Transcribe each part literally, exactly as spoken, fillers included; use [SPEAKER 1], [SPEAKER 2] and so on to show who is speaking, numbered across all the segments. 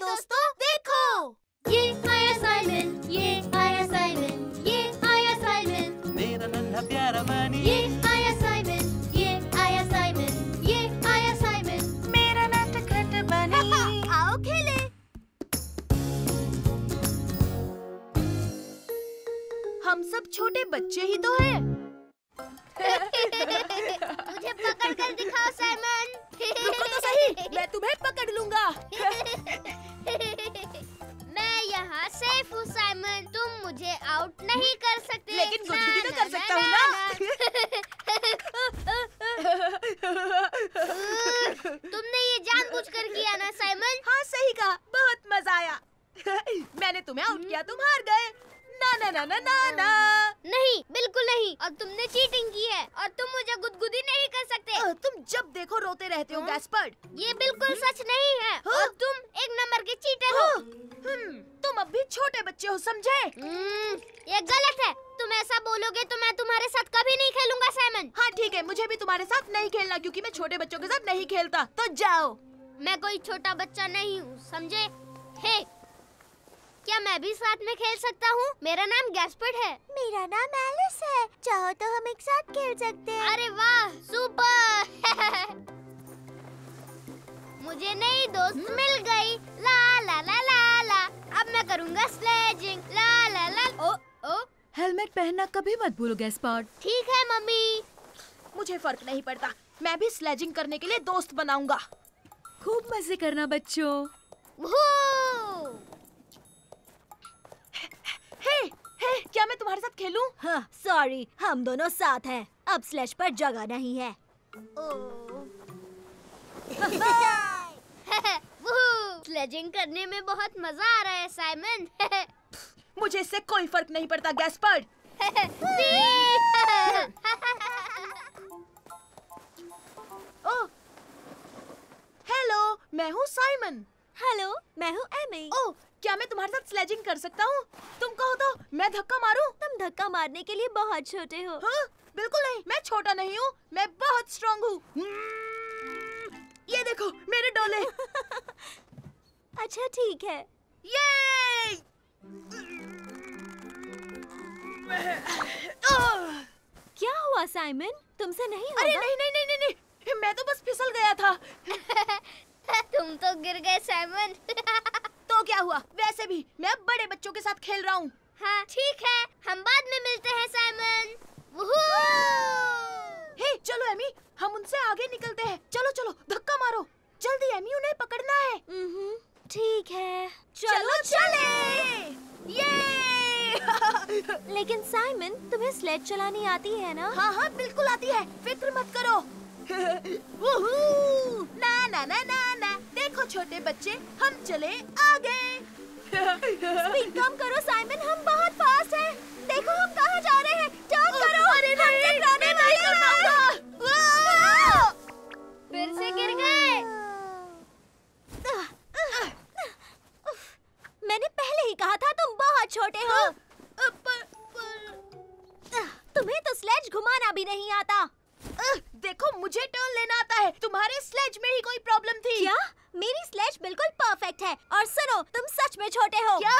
[SPEAKER 1] दोस्तों देखो,
[SPEAKER 2] ये आया साइमन, ये आया साइमन, ये आया साइमन,
[SPEAKER 3] मेरा नन्हा प्यारा बनी।
[SPEAKER 2] ये आया साइमन, ये आया साइमन, ये आया साइमन,
[SPEAKER 1] मेरा नटखट बनी। आओ खेले। हम सब छोटे बच्चे ही तो हैं।
[SPEAKER 2] मुझे पकड़ कर दिखाओ साइमन।
[SPEAKER 1] रुको तो सही, मैं तुम्हें पकड़ लूंगा।
[SPEAKER 2] मैं यहाँ सेफ हूँ साइमन, तुम मुझे आउट नहीं कर सकते।
[SPEAKER 1] लेकिन गुदगुदी तो कर सकता हूँ ना।
[SPEAKER 2] तुमने ये जानबूझकर किया ना साइमन?
[SPEAKER 1] हाँ सही कहा, बहुत मजा आया। मैंने तुम्हें आउट किया, तुम हार गए। ना ना ना ना ना ना।
[SPEAKER 2] नहीं, बिल्कुल नहीं। और तुमने चीटिंग की है और तुम मुझे गुदगुदी नहीं कर सकते।
[SPEAKER 1] तुम जब देखो रोते रहते हो गैस्पर्ड।
[SPEAKER 2] ये बिल्कुल सच नहीं है और तुम एक नंबर के चीटर हो।
[SPEAKER 1] हम्म, तुम अब भी छोटे बच्चे हो, समझे?
[SPEAKER 2] हम्म, ये गलत है। तुम ऐसा बोलोगे तो मैं तुम्हारे साथ कभी नहीं खेलूंगा साइमन।
[SPEAKER 1] हाँ ठीक है, मुझे भी तुम्हारे साथ नहीं खेलना क्योंकि मैं छोटे बच्चों के साथ नहीं खेलता। तो जाओ।
[SPEAKER 2] मैं कोई छोटा बच्चा नहीं हूँ, समझे? हे, क्या मैं भी साथ में खेल सकता हूँ? मेरा नाम गैस्पर्ड है।
[SPEAKER 4] मेरा नाम एलिस है। चाहो तो हम एक साथ खेल सकते हैं।
[SPEAKER 2] अरे वाह, सुपर। मुझे नई दोस्त मिल गई। ला ला ला ला ला। अब मैं करूँगा स्लेजिंग। ला ला ला। ओ ओ।
[SPEAKER 5] हेलमेट पहनना कभी मत भूलो गैस्पर्ड।
[SPEAKER 2] ठीक है मम्मी।
[SPEAKER 1] मुझे फर्क नहीं पड़ता, मैं भी स्लेजिंग करने के लिए दोस्त बनाऊंगा।
[SPEAKER 5] खूब मजे करना बच्चों।
[SPEAKER 1] हे, हे, क्या मैं तुम्हारे साथ खेलूं?
[SPEAKER 4] हाँ, सॉरी, हम दोनों साथ हैं। अब स्लेज पर जगह नहीं है।
[SPEAKER 2] स्लेजिंग करने में बहुत मजा आ रहा है साइमन।
[SPEAKER 1] मुझे इससे कोई फर्क नहीं पड़ता गैस्पर्ड। ओह, हेलो, मैं हूँ साइमन।
[SPEAKER 4] हेलो, मैं हूँ एमी।
[SPEAKER 1] ओह, क्या मैं तुम्हारे साथ स्लेजिंग कर सकता हूँ? तुम कहो तो मैं धक्का मारूं?
[SPEAKER 4] तुम धक्का मारने के लिए बहुत छोटे हो।
[SPEAKER 1] हाँ, बिल्कुल नहीं, मैं छोटा नहीं हूँ, मैं बहुत स्ट्रॉन्ग हूँ। ये देखो मेरे डोले।
[SPEAKER 4] अच्छा ठीक है।
[SPEAKER 1] ये
[SPEAKER 4] क्या हुआ साइमन? तुमसे नहीं होगा?
[SPEAKER 1] अरे नहीं नहीं नहीं नहीं नहीं, मैं तो बस फिसल गया था।
[SPEAKER 2] तुम तो गिर गए साइमन।
[SPEAKER 1] तो क्या हुआ? वैसे भी मैं अब बड़े बच्चों के साथ खेल रहा हूँ।
[SPEAKER 2] हाँ ठीक है, हम बाद में मिलते हैं साइमन।
[SPEAKER 1] हे चलो एमी, हम उनसे आगे निकलते हैं। चलो चलो, धक्का मारो जल्दी एमी, उन्हें पकड़ना है।
[SPEAKER 4] हम्म, ठीक है,
[SPEAKER 1] चलो चले। ये
[SPEAKER 4] लेकिन साइमन, तुम्हें स्लेज चलानी आती है ना?
[SPEAKER 1] हाँ हाँ बिल्कुल आती है, फिक्र मत करो। ना ना ना ना ना, देखो छोटे बच्चे, हम चले आगे।
[SPEAKER 4] स्पीड कम करो साइमन, हम बहुत फास्ट हैं। देखो हम कहाँ जा रहे हैं। टर्न करो।
[SPEAKER 1] अरे नहीं, मैं नहीं कर पाऊंगा।
[SPEAKER 2] फिर से गिर गए।
[SPEAKER 4] मैंने पहले ही कहा था तुम बहुत छोटे हो।
[SPEAKER 1] पर, पर...
[SPEAKER 4] तुम्हें तो स्लेज घुमाना भी नहीं आता।
[SPEAKER 1] देखो मुझे टर्न लेना आता है, तुम्हारे स्लेज में ही कोई प्रॉब्लम थी
[SPEAKER 4] क्या? मेरी स्लेज बिल्कुल परफेक्ट है। और सुनो, तुम सच में छोटे हो।
[SPEAKER 1] क्या?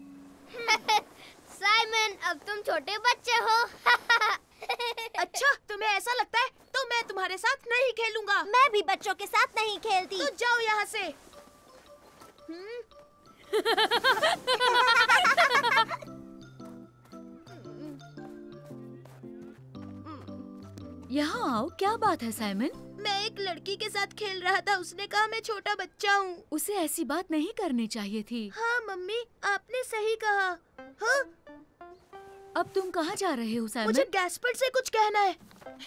[SPEAKER 2] साइमन, अब तुम छोटे बच्चे हो।
[SPEAKER 1] अच्छा, तुम्हें ऐसा लगता है तो मैं तुम्हारे साथ नहीं खेलूंगा।
[SPEAKER 4] मैं भी बच्चों के साथ नहीं खेलती।
[SPEAKER 1] तो जाओ यहाँ से।
[SPEAKER 5] यहाँ आओ, क्या बात है साइमन?
[SPEAKER 1] मैं एक लड़की के साथ खेल रहा था, उसने कहा मैं छोटा बच्चा हूँ।
[SPEAKER 5] उसे ऐसी बात नहीं करनी चाहिए थी।
[SPEAKER 1] हाँ मम्मी, आपने सही कहा। हाँ?
[SPEAKER 5] अब तुम कहाँ जा रहे हो साइमन?
[SPEAKER 1] मुझे गैस्पर्ड से कुछ कहना है।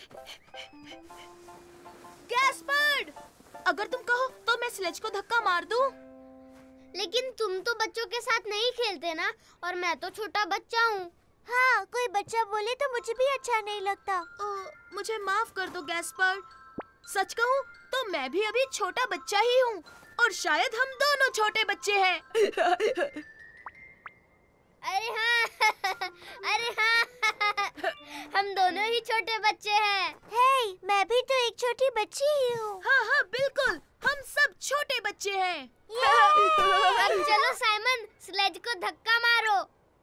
[SPEAKER 1] गैस्पर्ड, अगर तुम कहो तो मैं स्लेज को धक्का मार दूं।
[SPEAKER 2] लेकिन तुम तो बच्चों के साथ नहीं खेलते ना, और मैं तो छोटा बच्चा हूँ।
[SPEAKER 4] हाँ, कोई बच्चा बोले तो मुझे भी अच्छा नहीं लगता।
[SPEAKER 1] ओ, मुझे माफ कर दो गैस्पर्ड। सच कहूँ तो मैं भी अभी छोटा बच्चा ही हूँ, और शायद हम दोनों छोटे बच्चे हैं।
[SPEAKER 2] अरे हाँ अरे हाँ हम दोनों ही छोटे बच्चे हैं।
[SPEAKER 4] हे, मैं भी तो एक छोटी बच्ची ही हूँ।
[SPEAKER 1] हाँ हाँ बिल्कुल, हम सब छोटे बच्चे हैं।
[SPEAKER 2] अब चलो साइमन, स्लेज को धक्का मारो।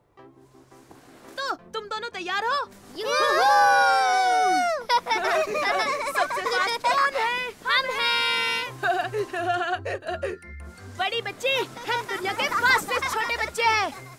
[SPEAKER 1] तो तुम दोनों तैयार हो? सबसे फास्ट कौन है?
[SPEAKER 2] हम हैं।
[SPEAKER 1] बड़ी बच्ची, हम दुनिया के फास्टेस्ट छोटे बच्चे हैं।